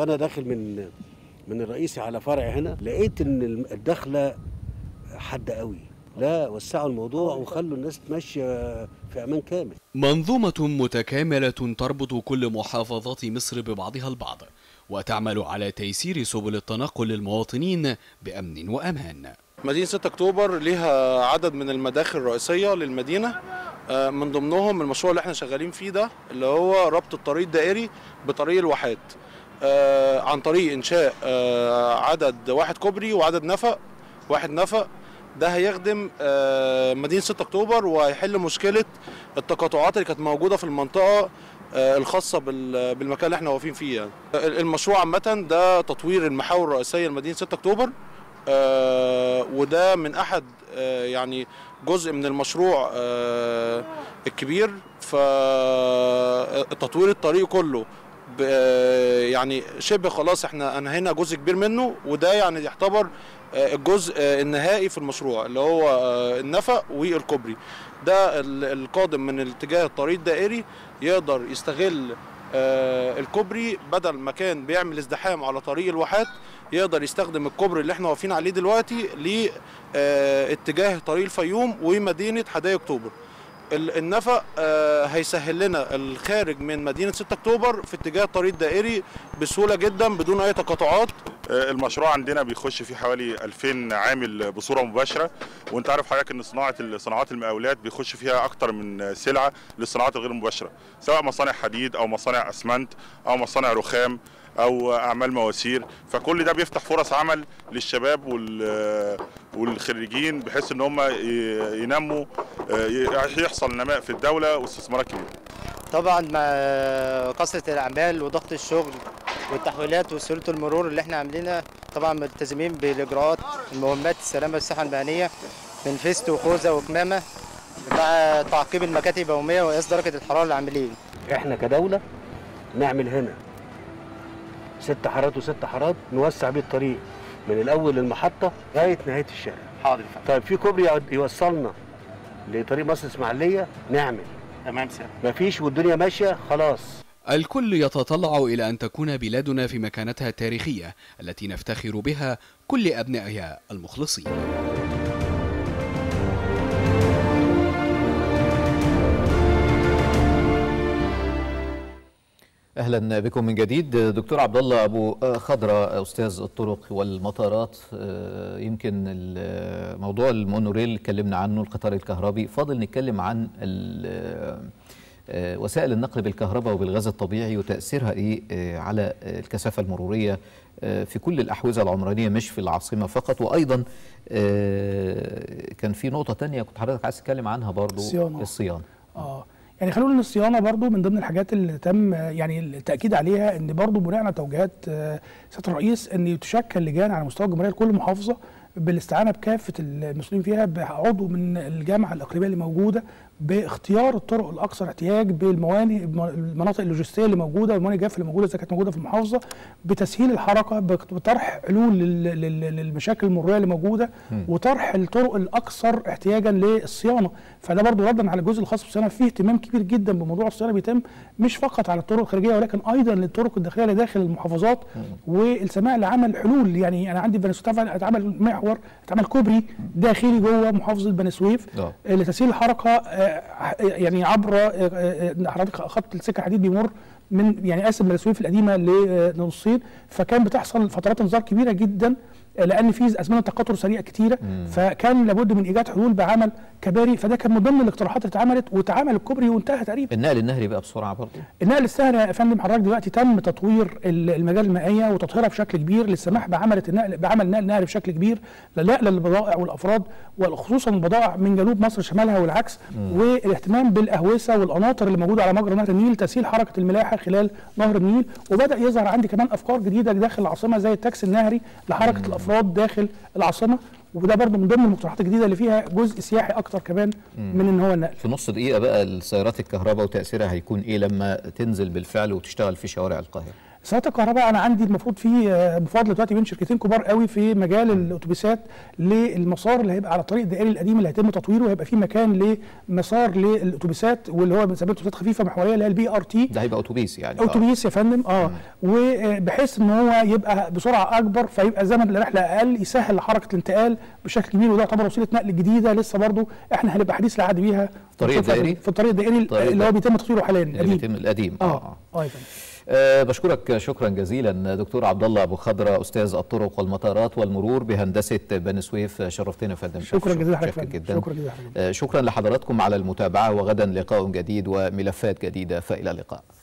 وانا داخل من الرئيسي على فرع هنا لقيت ان الدخله حد قوي. لا، وسعوا الموضوع وخلوا الناس تمشي في امان كامل.
منظومة متكاملة تربط كل محافظات مصر ببعضها البعض وتعمل على تيسير سبل التنقل للمواطنين بأمن وأمان.
مدينة 6 أكتوبر لها عدد من المداخل الرئيسية للمدينة، من ضمنهم المشروع اللي احنا شغالين فيه ده اللي هو ربط الطريق الدائري بطريق الواحات عن طريق إنشاء عدد واحد كوبري وعدد واحد نفق. ده هيخدم مدينة 6 أكتوبر وهيحل مشكلة التقاطعات اللي كانت موجودة في المنطقة الخاصة بالمكان اللي احنا واقفين فيه يعني. المشروع عامة ده تطوير المحاور الرئيسية لمدينة 6 أكتوبر، وده من أحد يعني جزء من المشروع الكبير. فتطوير الطريق كله يعني شبه خلاص احنا انهينا جزء كبير منه، وده يعني يعتبر الجزء النهائي في المشروع اللي هو النفق والكوبري. ده القادم من اتجاه الطريق الدائري يقدر يستغل الكوبري، بدل ما كان بيعمل ازدحام على طريق الواحات يقدر يستخدم الكوبري اللي احنا واقفين عليه دلوقتي لاتجاه طريق الفيوم ومدينة حدائق أكتوبر. النفق هيسهل لنا الخارج من مدينة 6 أكتوبر في اتجاه الطريق الدائري بسهولة جدا بدون أي تقاطعات.
المشروع عندنا بيخش فيه حوالي 2000 عامل بصورة مباشرة، وانت عارف حضرتك ان صناعات المقاولات بيخش فيها اكتر من سلعة للصناعات الغير مباشرة، سواء مصانع حديد او مصانع اسمنت او مصانع رخام او اعمال مواسير. فكل ده بيفتح فرص عمل للشباب والخريجين بحيث ان هم ينموا، يحصل نماء في الدولة واستثمارات كبيرة.
طبعا مع كثرة الاعمال وضغط الشغل والتحويلات وسهوله المرور اللي احنا عاملينها، طبعا ملتزمين بالاجراءات المهمات السلامه والصحه المهنيه من فيست وخوذه وكمامه، مع تعقيب المكاتب يوميا وقياس درجه الحراره للعاملين.
احنا كدوله نعمل هنا 6 حارات و6 حارات، نوسع بيه الطريق من الاول للمحطه لغايه نهايه الشارع.
حاضر.
طيب في كوبري يوصلنا لطريق مصر الاسماعيليه نعمل.
تمام سير.
مفيش والدنيا ماشيه خلاص.
الكل يتطلع إلى أن تكون بلادنا في مكانتها التاريخية التي نفتخر بها كل أبنائها المخلصين.
اهلا بكم من جديد. دكتور عبد الله ابو خضره استاذ الطرق والمطارات، يمكن موضوع المونوريل اتكلمنا عنه، القطار الكهربي، فاضل نتكلم عن وسائل النقل بالكهرباء وبالغاز الطبيعي وتأثيرها ايه على الكثافة المرورية في كل الأحوزة العمرانية مش في العاصمة فقط. وأيضا كان في نقطة تانية كنت حضرتك عايز تتكلم عنها برضو، الصيانة.
يعني خلونا ان الصيانه برضو من ضمن الحاجات اللي تم يعني التاكيد عليها، ان برضو بناء على توجيهات سياده الرئيس ان تشكل لجان على مستوى الجمهوريه لكل محافظه بالاستعانه بكافه المسؤولين فيها بعضو من الجامعه الاقليميه اللي موجوده باختيار الطرق الاكثر احتياج بالموانئ، المناطق اللوجستيه اللي موجوده والموانئ الجافه اللي موجوده اذا كانت موجوده في المحافظه، بتسهيل الحركه، بطرح حلول للمشاكل المروريه اللي موجوده، وطرح الطرق الاكثر احتياجا للصيانه. فده برضو ردا على الجزء الخاص بالصيانه، فيه اهتمام كبير جدا بموضوع الصيانه بيتم مش فقط على الطرق الخارجيه ولكن ايضا للطرق الداخليه اللي داخل المحافظات، والسماع لعمل حلول. يعني انا عندي بني سويف اتعمل محور، اتعمل كوبري داخلي جوه محافظه بني سويف لتسهيل الحركه يعني عبر حضرتك خط السكه الحديد بيمر من يعني قاسم بني سويف القديمه لنصين، فكان بتحصل فترات انذار كبيره جدا لان في ازمنه تقاطر سريع كتيره، فكان لابد من ايجاد حلول بعمل كباري. فده كان من ضمن الاقتراحات اللي اتعملت، واتعمل الكوبري وانتهى تقريبا.
النقل النهري بقى بسرعه برضه.
النقل السهل يا فندم حضرتك دلوقتي تم تطوير المجال المائيه وتطهيرها بشكل كبير للسماح بعمل النقل النهري بشكل كبير لنقل البضائع والافراد، وخصوصا البضائع من جنوب مصر شمالها والعكس، والاهتمام بالاهوسه والقناطر اللي موجوده على مجرى نهر النيل، تسهيل حركه الملاحه خلال نهر النيل. وبدا يظهر عندي كمان افكار جديده داخل العاصمه زي التاكسي النهري لحركه الافراد داخل العاصمه، وده برضه من ضمن المقترحات الجديده اللي فيها جزء سياحي اكتر كمان من ان هو النقل.
في نص دقيقه بقى السيارات الكهرباء وتاثيرها هيكون ايه لما تنزل بالفعل وتشتغل في شوارع القاهره؟
سيارات الكهرباء انا عندي المفروض في مفاضله دلوقتي بين شركتين كبار قوي في مجال الاتوبيسات للمسار اللي هيبقى على الطريق الدائري القديم اللي هيتم تطويره، وهيبقى في مكان لمسار للاتوبيسات واللي هو بنسميه اتوبيسات خفيفه محوريه اللي هي البي ار تي.
ده هيبقى اتوبيس يعني
اتوبيس يا فندم وبحيث ان هو يبقى بسرعه اكبر فيبقى زمن الرحله اقل، يسهل حركه الانتقال بشكل كبير، وده يعتبر وسيله نقل جديده لسه برضو احنا هنبقى حديث العهد بيها
الطريق الدائري
في الطريق الدائري اللي هو بيتم تطويره حاليا
القديم. بشكرك شكرا جزيلا دكتور عبد الله ابو خضره، استاذ الطرق والمطارات والمرور بهندسه بني سويف. شرفتنا يا فندم.
شكرا جزيلا حضرتك.
شكرا لحضراتكم على المتابعه، وغدا لقاء جديد وملفات جديده، فالى اللقاء.